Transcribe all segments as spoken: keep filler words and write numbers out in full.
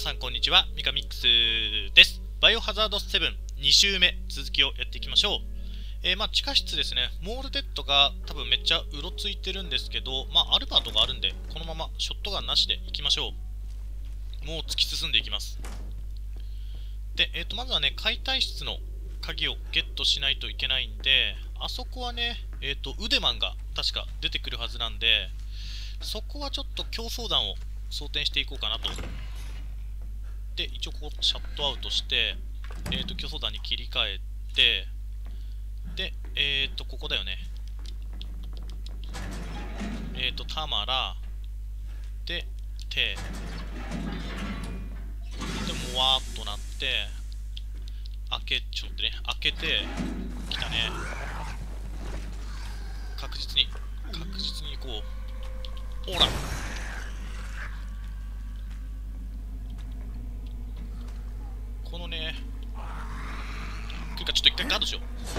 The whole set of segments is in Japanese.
さんこんにちは、ミカミックスです。バイオハザードセブンに週目、続きをやっていきましょう。えー、まあ地下室ですね。モールデッドが多分めっちゃうろついてるんですけど、まあアルバートがあるんで、このままショットガンなしでいきましょう。もう突き進んでいきます。で、えーと、まずはね、解体室の鍵をゲットしないといけないんで、あそこはね、えーと、ウデマンが確か出てくるはずなんで、そこはちょっと競争弾を装填していこうかなと。で、一応ここシャットアウトして、えーと、競争弾に切り替えて、で、えーと、ここだよね。えーと、タマラ、で、手。で、もわーっとなって、開け、ちょっとね、開けて、来たね。確実に、確実に行こう。ほらこのね、というかちょっと一回ガードしよう。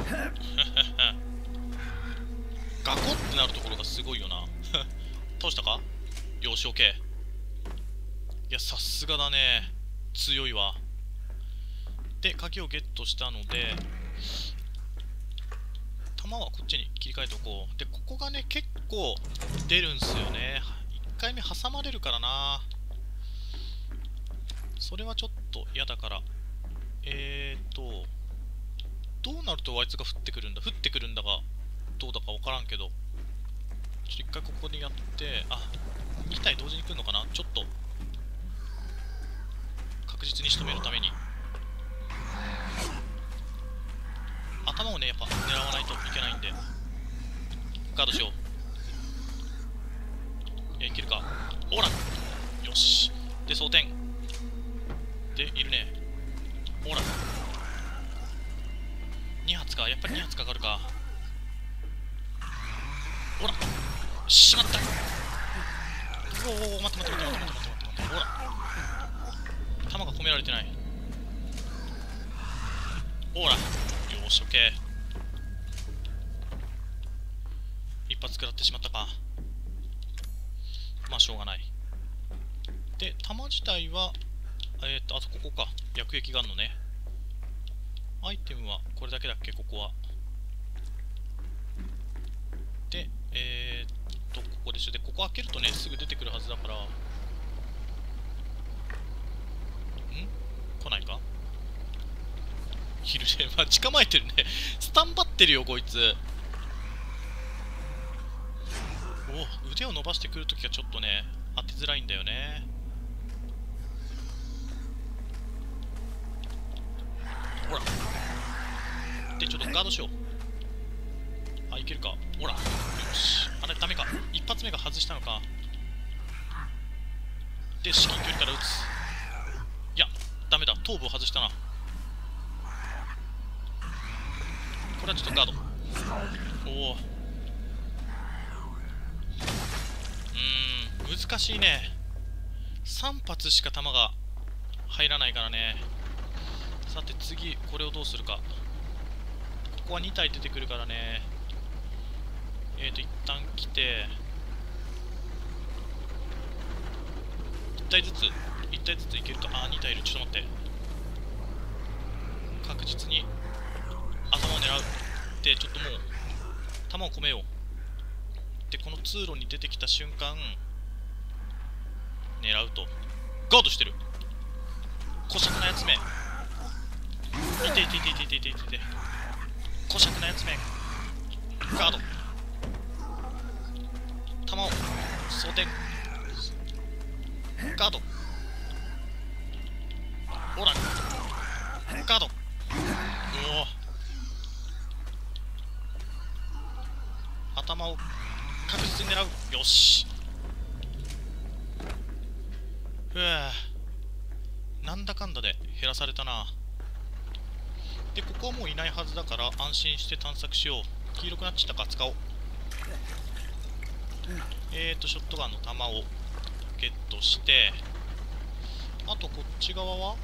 ガコってなるところがすごいよな。倒したか？よし、オッケー。いや、さすがだね。強いわ。で、鍵をゲットしたので、弾はこっちに切り替えておこう。で、ここがね、結構出るんすよね。いっかいめ挟まれるからな。それはちょっと嫌だから。えーと、どうなるとあいつが降ってくるんだ降ってくるんだが、どうだかわからんけど。ちょっと一回ここでやって、あ、に体同時に来るのかな。ちょっと、確実に仕留めるために。頭をね、やっぱ狙わないといけないんで、ガードしよう。えー、いけるか。ほらよし。で、装填。で、いるね。ほらに発か。やっぱりに発かかるか。ほらしまった。おお、待って待って待って待って待って待って待って。ほら弾が込められてない。ほらよーし、オッケー。一発食らってしまったか。まあしょうがない。で、弾自体はえっとあとここか。薬液があるのね。アイテムはこれだけだっけ、ここは。で、えー、っとここでしょ。で、ここ開けるとね、すぐ出てくるはずだから。ん来ないか。昼で、まあ、近まえてるね。スタンバってるよ、こいつ。お、腕を伸ばしてくるときはちょっとね、当てづらいんだよね。ほら。で、ちょっとガードしよう。あ、いけるか。ほら。よし。あれ、ダメか。一発目が外したのか。で、至近距離から撃つ。いや、ダメだ。頭部を外したな。これはちょっとガード。おお。うーん、難しいね。さん発しか弾が入らないからね。さて次、これをどうするか。ここはに体出てくるからね。えーと、一旦来て、いち体ずつ、いち体ずついけるか。あー、に体いる。ちょっと待って。確実に頭を狙う。で、ちょっともう、弾を込めよう。で、この通路に出てきた瞬間、狙うと。ガードしてる。小尺なやつめ。いていていていていていていて。小尺なやつめ。ガード。弾を装填。ガード。ほらガード。おお、頭を確実に狙う。よし。ふぅ、なんだかんだで減らされたな。で、ここはもういないはずだから安心して探索しよう。黄色くなっちゃったか。使おう。えーと、ショットガンの弾をゲットして、あとこっち側は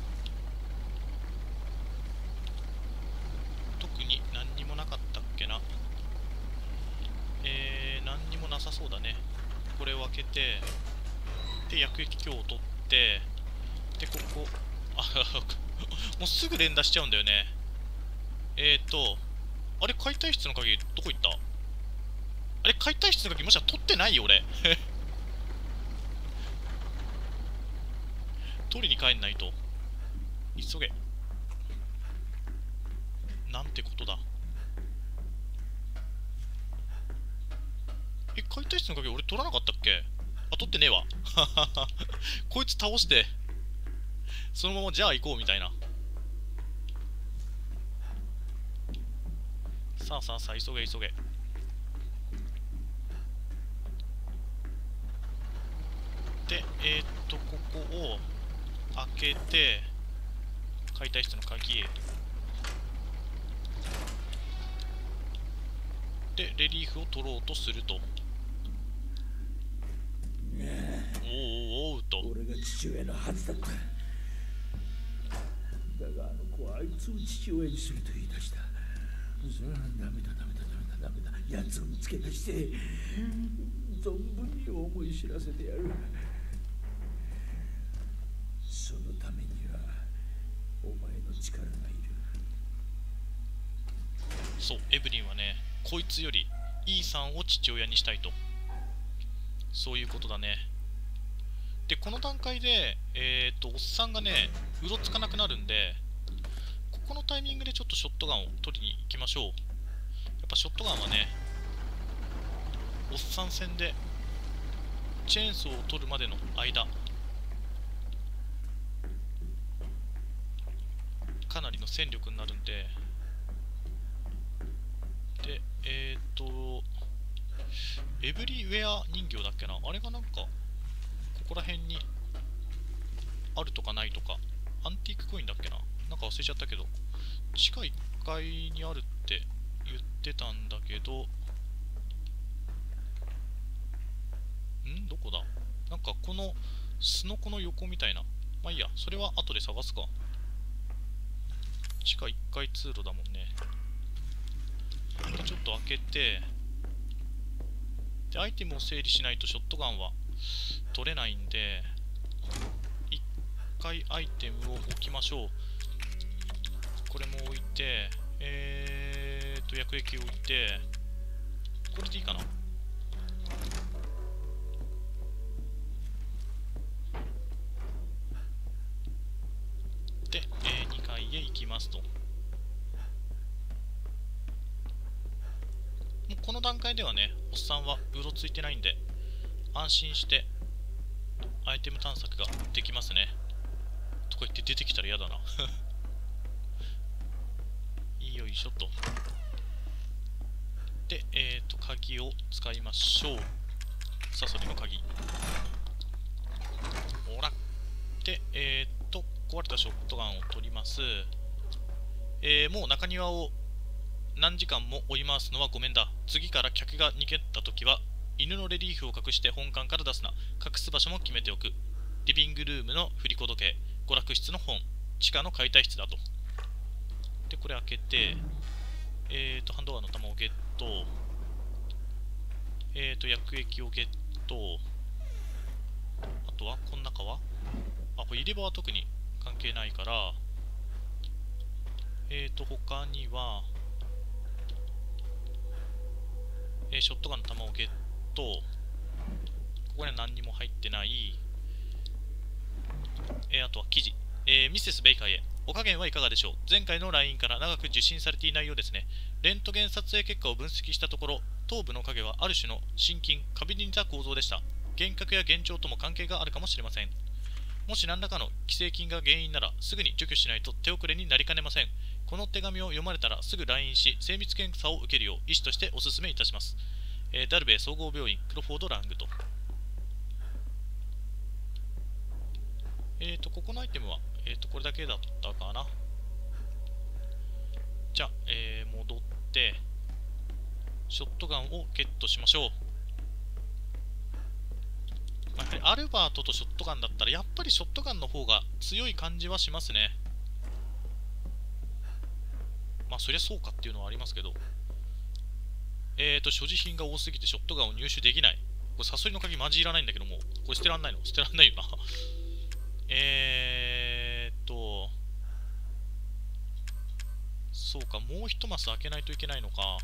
特に何にもなかったっけな。えー、何にもなさそうだね。これを開けて、で、薬液鏡を取って、 で、ここ、あ、もうすぐ連打しちゃうんだよね。えーと、あれ、解体室の鍵、どこ行った？あれ、解体室の鍵、もしか取ってないよ、俺。取りに帰んないと。急げ。なんてことだ。え、解体室の鍵、俺取らなかったっけ？あ、取ってねえわ。こいつ倒して、そのままじゃあ行こうみたいな。さあさあさあ、急げ急げ。で、えー、っと、ここを開けて、解体室の鍵。で、レリーフを取ろうとすると。おうおうと。 俺が父親のはずだった。だがあの子はあいつを父親にすると言い出した。それはダメだダメだダメだダメだ。奴を見つけ出して存分に思い知らせてやる。そのためにはお前の力がいる。 そう、エブリンはね、こいつよりイーさんを父親にしたいと。そういうことだね。で、この段階で、えっと、おっさんがね、うろつかなくなるんで、ここのタイミングでちょっとショットガンを取りに行きましょう。やっぱショットガンはね、おっさん戦で、チェーンソーを取るまでの間、かなりの戦力になるんで、で、えっと、エブリウェア人形だっけな、あれがなんか、ここら辺にあるとかないとか、アンティークコインだっけな、なんか忘れちゃったけど、地下いっかいにあるって言ってたんだけど、んどこだ、なんかこのすのこの横みたいな、まあいいや、それは後で探すか。地下いっかい通路だもんね。ちょっと開けて、で、アイテムを整理しないとショットガンは取れないんで、いっかいアイテムを置きましょう。これも置いて、えーっと、薬液を置いて、これでいいかな。で、えー、にかいへ行きますと。もうこの段階ではね、おっさんはうろついてないんで、安心してアイテム探索ができますね。とか言って出てきたら嫌だな。よいしょと。で、えっと、鍵を使いましょう。サソリの鍵。ほら。で、えっと、壊れたショットガンを取ります。えー、もう中庭を何時間も追い回すのはごめんだ。次から客が逃げたときは、犬のレリーフを隠して本館から出すな。隠す場所も決めておく。リビングルームの振り子時計、娯楽室の本、地下の解体室だと。で、これ開けて、えーと、ハンドガンの弾をゲット。えーと、薬液をゲット。あとは、この中はあ、これ入れ歯は特に関係ないから、えーと、他には、えー、ショットガンの弾をゲット。ここには何にも入ってない。えー、あとは記事。えー、ミセス・ベイカーへ。お加減はいかがでしょう。前回の ライン から長く受信されていないようですね。レントゲン撮影結果を分析したところ、頭部の影はある種の心筋、カビに似た構造でした。幻覚や幻聴とも関係があるかもしれません。もし何らかの寄生菌が原因なら、すぐに除去しないと手遅れになりかねません。この手紙を読まれたらすぐ ライン し、精密検査を受けるよう医師としてお勧めいたします。えー、ダルベイ総合病院、クロフォード・ラングと。えーと、ここのアイテムは、えーと、これだけだったかな。じゃあ、えー、戻って、ショットガンをゲットしましょう。まあ、やはりアルバートとショットガンだったら、やっぱりショットガンの方が強い感じはしますね。まあ、そりゃそうかっていうのはありますけど。えーと、所持品が多すぎてショットガンを入手できない。これ、サソリの鍵マジいらないんだけども、これ捨てらんないの捨てらんないよな。えそうか、もう一マス開けないといけないのか。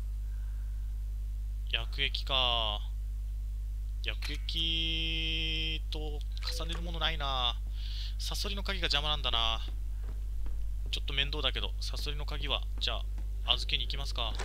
薬液か。薬液と重ねるものないな。サソリの鍵が邪魔なんだな。ちょっと面倒だけど、サソリの鍵はじゃあ預けに行きますか。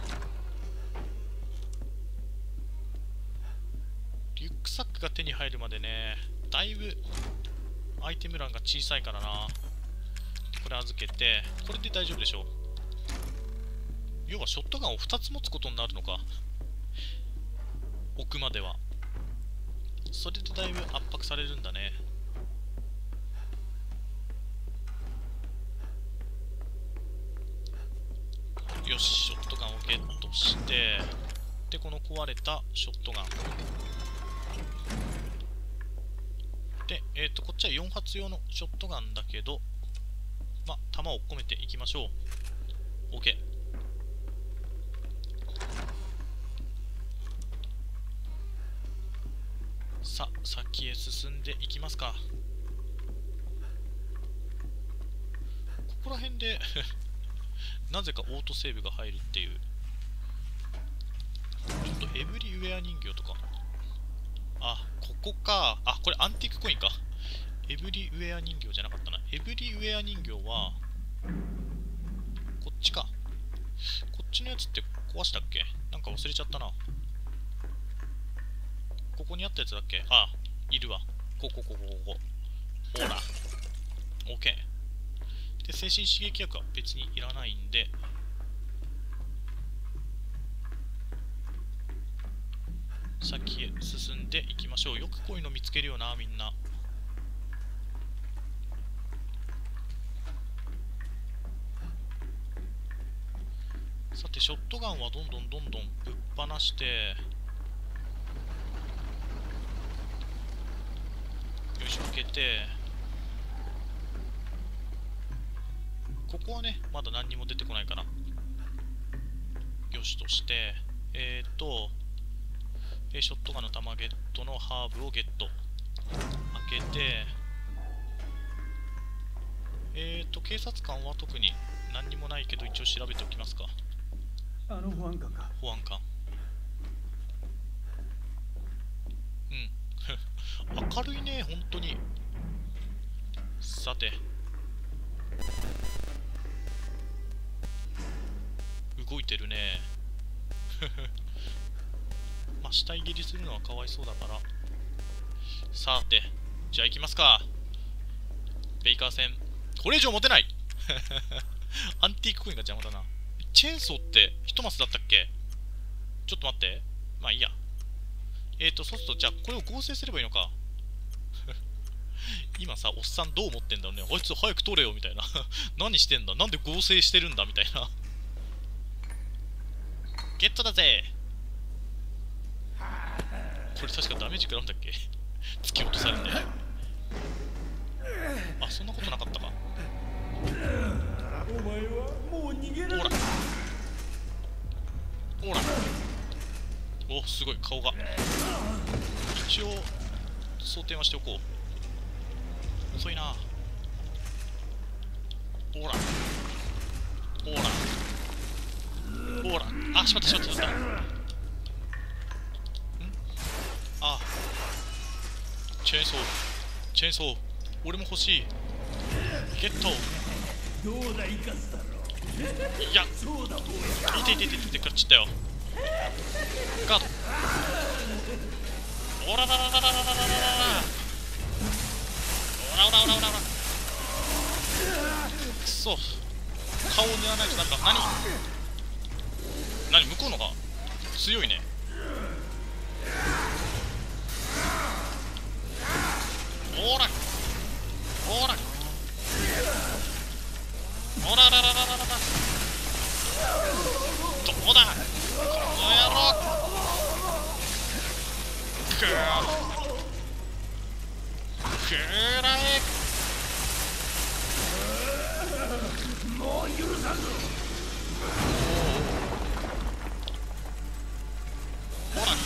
リュックサックが手に入るまでね、だいぶアイテム欄が小さいからな。これ預けて、これで大丈夫でしょう。要はショットガンをふたつ持つことになるのか、置くまでは。それでだいぶ圧迫されるんだね。よし、ショットガンをゲットして、でこの壊れたショットガンで、えっとこっちはよん発用のショットガンだけど、まあ弾を込めていきましょう。 OK。 さあ先へ進んでいきますか。ここら辺でなぜかオートセーブが入るっていう。ちょっとエブリウェア人形とか、あ、ここか。あ、これアンティークコインか。エブリウェア人形じゃなかったな。エブリウェア人形はこっちか。こっちのやつって壊したっけ？なんか忘れちゃったな。ここにあったやつだっけ？あ、いるわ。ここここここ。ほら。OK。で、精神刺激薬は別にいらないんで、先へ進んでいきましょう。よくこういうの見つけるよな、みんな。さて、ショットガンはどんどんどんどんぶっ放して、よいしょ、開けて、ここはね、まだ何にも出てこないから、よしとして、えーと、ショットガンの弾ゲットのハーブをゲット。開けて、えーと、警察官は特に何にもないけど、一応調べておきますか。 あの保安官か。 保安官。うん。明るいね、本当に。さて。動いてるね。まあ、死体切りするのはかわいそうだから。さて、じゃあ行きますか。ベイカー戦。これ以上持てないアンティークコインが邪魔だな。チェーンソーってひとマスだったっけ？ちょっと待って。まあいいや。えーと、そうすると、じゃあこれを合成すればいいのか。今さ、おっさんどう思ってんだろうね。あいつ早く取れよみたいな。何してんだ？なんで合成してるんだみたいな。ゲットだぜ。これ確かダメージ食らうんだっけ？突き落とされて。あ、そんなことなかったか。 お前はもう逃げられない。 ほらほら。お、すごい顔が。一応装填はしておこう。遅いな。ほらほらほら。あ、しまったしまったしまった。ん？あ、チェーンソーチェーンソー俺も欲しい。ゲット。 どうだいかすだろう。 いや、 そうだどういていていていて、食らっちゃったよ。ガード。おららららららららららら。おらおらおらおらおら。くそ。顔を狙わないとダメだ。何？何？向こうのが強いね。おらおらおららららららら。どうだこの野郎。くーくらえ。 もう許さんぞ。 ほら。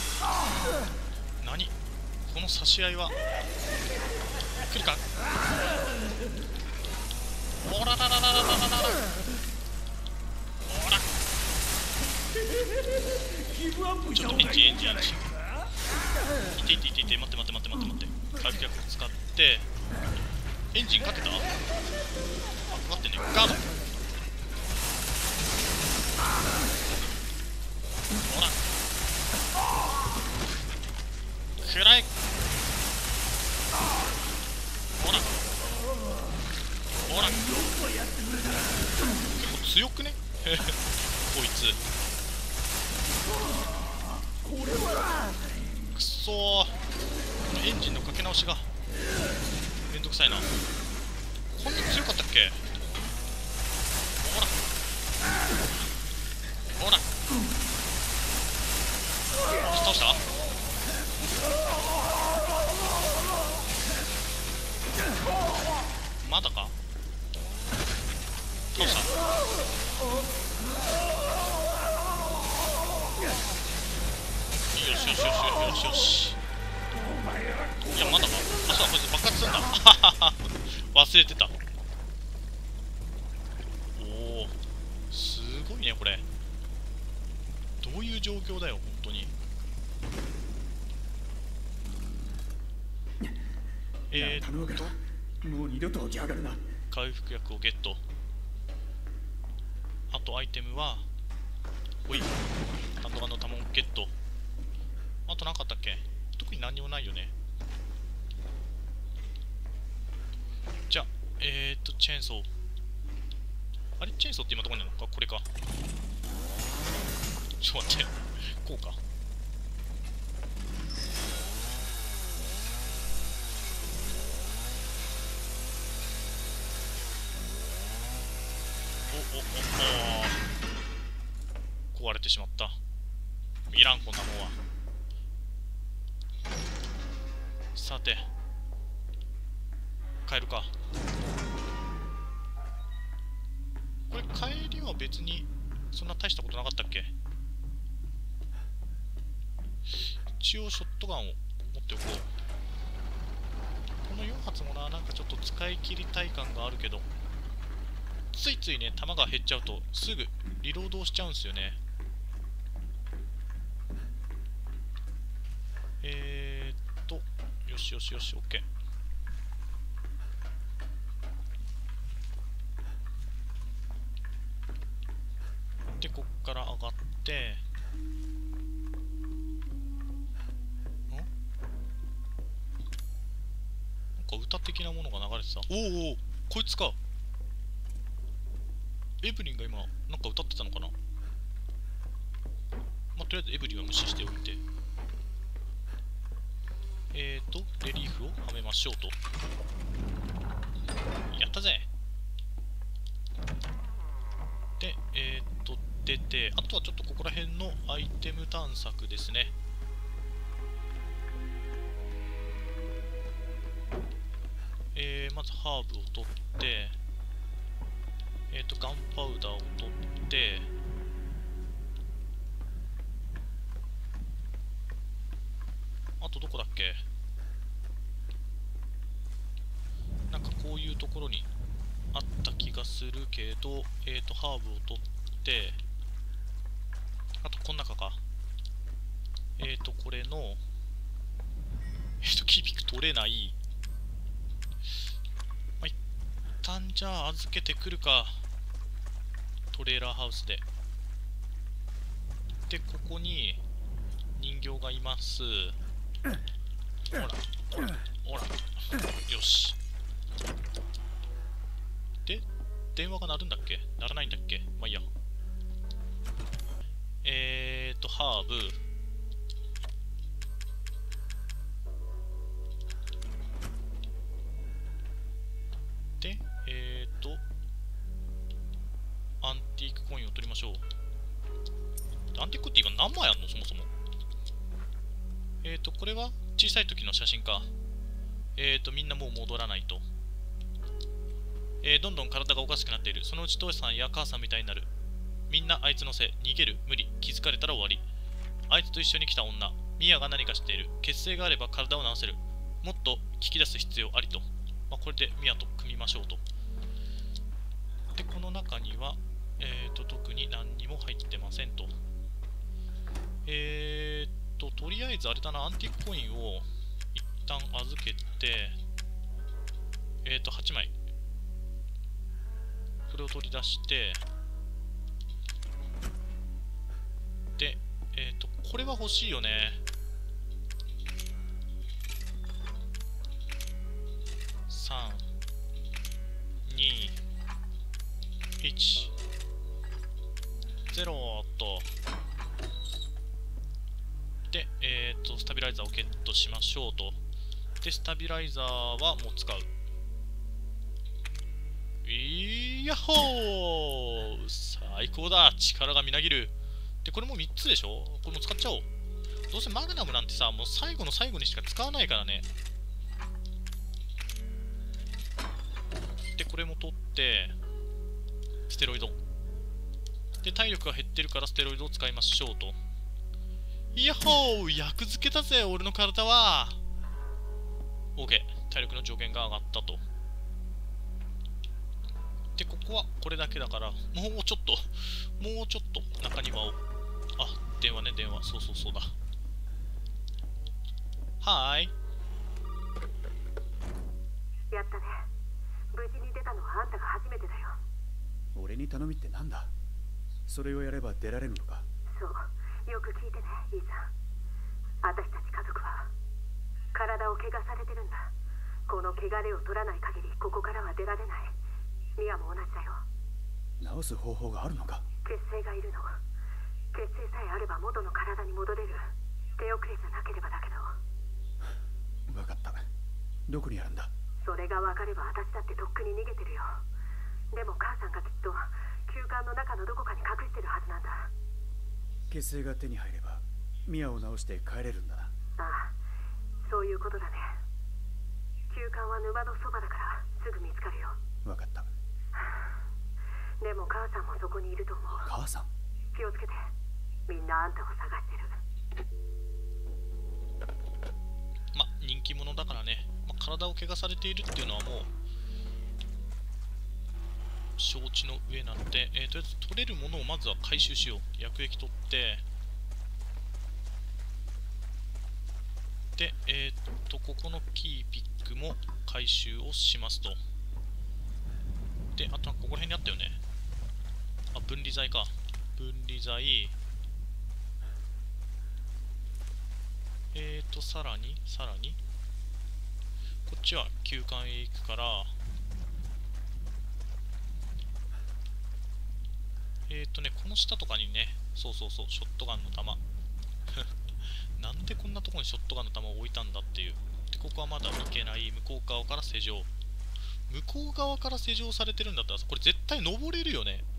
何この差し合いは来るか。おらららららららら。 エンジンエンジン。いていていていて、待って待って待って待って待って。回復薬を使って、エンジンかけた？あ、かかってね。ガード。ほら。くらえ。ほら。ほら。結構強くねこいつ。くそー。エンジンのかけ直しがめんどくさいな。こんな強かったっけ？ほらほら倒した？まだか？倒した？よしよしよしよしよし。いやまだか？あ、そうだ、こいつ爆発すんだ忘れてた。おお、すごいねこれ。どういう状況だよ本当に。えーっともう二度と起き上がるな。 回復薬をゲット。あとアイテムはほい、ハンドガンの弾をゲット。あと何かあったっけ？特に何にもないよね。じゃあえーっとチェーンソー。あれチェーンソーって今どこにあるのか？これか。ちょっと待って、こうか。おおおお、壊れてしまった。いらんこんなもんは。さて帰るか。これ帰りは別にそんな大したことなかったっけ？一応ショットガンを持っておこう。このよん発もな、なんかちょっと使い切りたい感があるけど、ついついね弾が減っちゃうとすぐリロードをしちゃうんですよね。えーっとよしよしよし OK。 でこっから上がって、んなんか歌的なものが流れてた。おおお、こいつか。エブリンが今なんか歌ってたのかな。まあ、とりあえずエブリンは無視しておいて、えーとレリーフをはめましょうと。やったぜ。でえーと出て、あとはちょっとここら辺のアイテム探索ですね。えー、まずハーブを取って、えーとガンパウダーを取って、あとどこだっけ？なんかこういうところにあった気がするけど、えーとハーブを取って、あとこの中か。えーとこれのえーとキーピック取れない。まあ、一旦じゃあ預けてくるか、トレーラーハウスで。でここに人形がいます。ほらほらほら、よし。で電話が鳴るんだっけ？鳴らないんだっけ？まあいいや。えーとハーブで、えーとアンティークコインを取りましょう。アンティークって今何枚あんのそもそも。えーとこれは小さい時の写真か。えーとみんなもう戻らないと。えー、どんどん体がおかしくなっている。そのうち父さんや母さんみたいになる。みんなあいつのせい。逃げる。無理。気づかれたら終わり。あいつと一緒に来た女。ミアが何かしている。血清があれば体を治せる。もっと聞き出す必要ありと。まあ、これでミアと組みましょうと。で、この中には、えーと、特に何にも入ってませんと。えーっと、とりあえずあれだな、アンティークコインを一旦預けて、えっと、はちまい。これを取り出して、で、えっと、これは欲しいよね。さん、に、いち、ゼロと。で、えっと、スタビライザーをゲットしましょうと。で、スタビライザーはもう使う。いやっほー、最高だ。力がみなぎる。で、これもみっつでしょ。これも使っちゃおう。どうせマグナムなんてさ、もう最後の最後にしか使わないからね。で、これも取って、ステロイド。で、体力が減ってるからステロイドを使いましょうと。いやっほー、役付けたぜ、俺の体は。OK。体力の上限が上がったと。で、ここはこれだけだから、もうちょっと、もうちょっと中庭を。あ、電話ね、電話。そうそうそうだ。はーい。 やったね。無事に出たのはあんたが初めてだよ。 俺に頼みってなんだ。それをやれば出られるのか。 そう、よく聞いてね、イーサン。私たち家族は体を怪我されてるんだ。この汚れを取らない限りここからは出られない。ミアも同じだよ。 治す方法があるのか。 血清がいるの。血清さえあれば元の体に戻れる。手遅れじゃなければだけど。 分かった。どこにあるんだ。 それが分かれば私だってとっくに逃げてるよ。でも母さんがきっと休館の中のどこかに隠してるはずなんだ。 血清が手に入ればミアを治して帰れるんだな。 ああ、そういうことだね。休館は沼のそばだからすぐ見つかるよ。 分かった。 でも母さんもそこにいると思う。 母さん。 気をつけて。みんなあんたを探してる。 ま、人気者だからね。ま、体を怪我されているっていうのはもう承知の上なので、えー、とりあえず取れるものをまずは回収しよう。薬液取ってで、えっとここのキーピックも回収をしますと。で、あとはここら辺にあったよね。あ、分離剤か。分離剤。えーと、さらに、さらに、こっちは休館へ行くから、えーとね、この下とかにね、そうそうそう、ショットガンの弾。なんでこんなところにショットガンの弾を置いたんだっていう。で、ここはまだ行けない。向こう側から施錠。向こう側から施錠されてるんだったら、これ絶対登れるよね。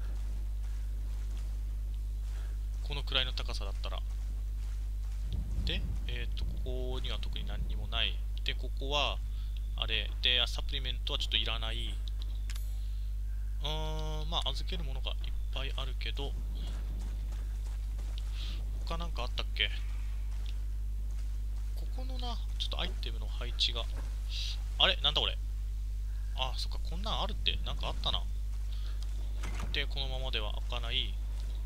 このくらいの高さだったら。で、えっと、ここには特に何にもない。で、ここは、あれ。で、サプリメントはちょっといらない。うーん、まあ、預けるものがいっぱいあるけど、他なんかあったっけ？ここのな、ちょっとアイテムの配置が。あれなんだこれ。あ、そっか、こんなんあるって、なんかあったな。で、このままでは開かない。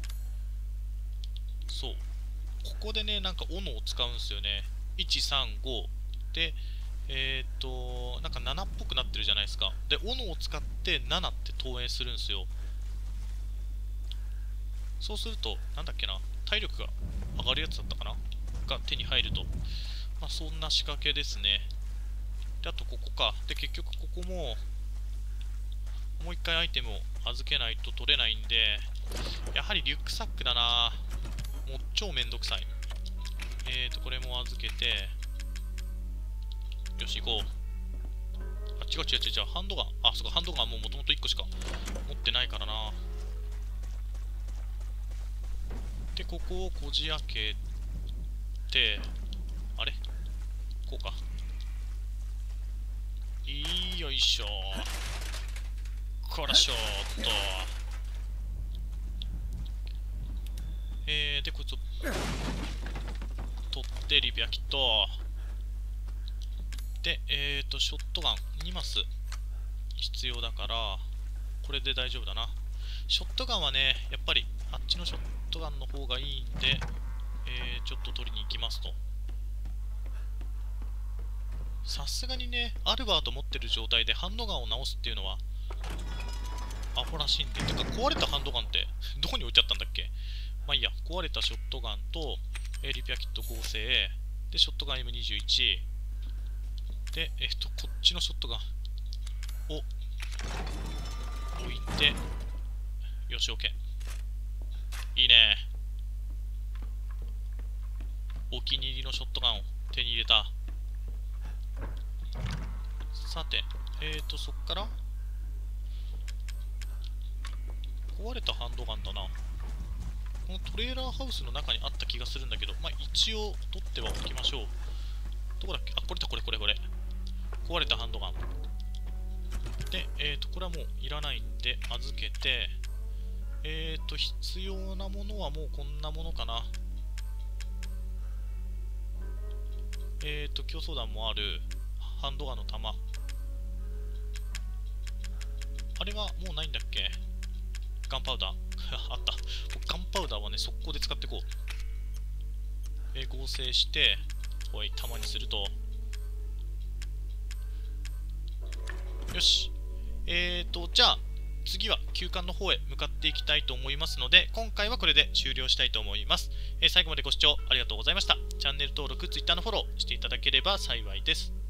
そう。ここでね、なんか斧を使うんすよね。いち、さん、ご。で、えっと、なんかななっぽくなってるじゃないですか。で、斧を使ってななって投影するんですよ。そうすると、なんだっけな、体力が上がるやつだったかなが手に入ると。まあ、そんな仕掛けですね。で、あとここか。で、結局ここも、もう一回アイテムを預けないと取れないんで、やはりリュックサックだな。もう超めんどくさい。えーと、これも預けて、よし、行こう。あ、違う違う違う違う、ハンドガン。あ、そうか、ハンドガンもうもともといっこしか持ってないからな。で、ここをこじ開けて、あれこうか。よいしょ。こらしょーっと。えー、で、こいつを取って、リビアキット。で、えーと、ショットガンにマス必要だから、これで大丈夫だな。ショットガンはね、やっぱりあっちのショットガンの方がいいんで、 えー、ちょっと取りに行きますと。さすがにね、アルバート持ってる状態でハンドガンを直すっていうのはアホらしいんで。てか、壊れたハンドガンってどこに置いてあったんだっけ。まあいいや、壊れたショットガンと、えー、リペアキット合成で、ショットガン エムにじゅういち で、えっと、こっちのショットガンを置いて、よし、OK。いいね。お気に入りのショットガンを手に入れた。さて、えーと、そっから壊れたハンドガンだな。このトレーラーハウスの中にあった気がするんだけど、まあ一応取ってはおきましょう。どこだっけ。あ、これだ、これこれこれ。壊れたハンドガン。で、えーと、これはもういらないんで預けて、えーと、必要なものはもうこんなものかな。えーと、競争弾もある。ハンドガンの弾。あれはもうないんだっけ。ガンパウダーあった。ガンパウダーはね、速攻で使っていこう。えー、合成して、おい、弾にすると。よし。えーと、じゃあ、次は旧館の方へ向かっていきたいと思いますので、今回はこれで終了したいと思います。えー、最後までご視聴ありがとうございました。チャンネル登録、Twitter のフォローしていただければ幸いです。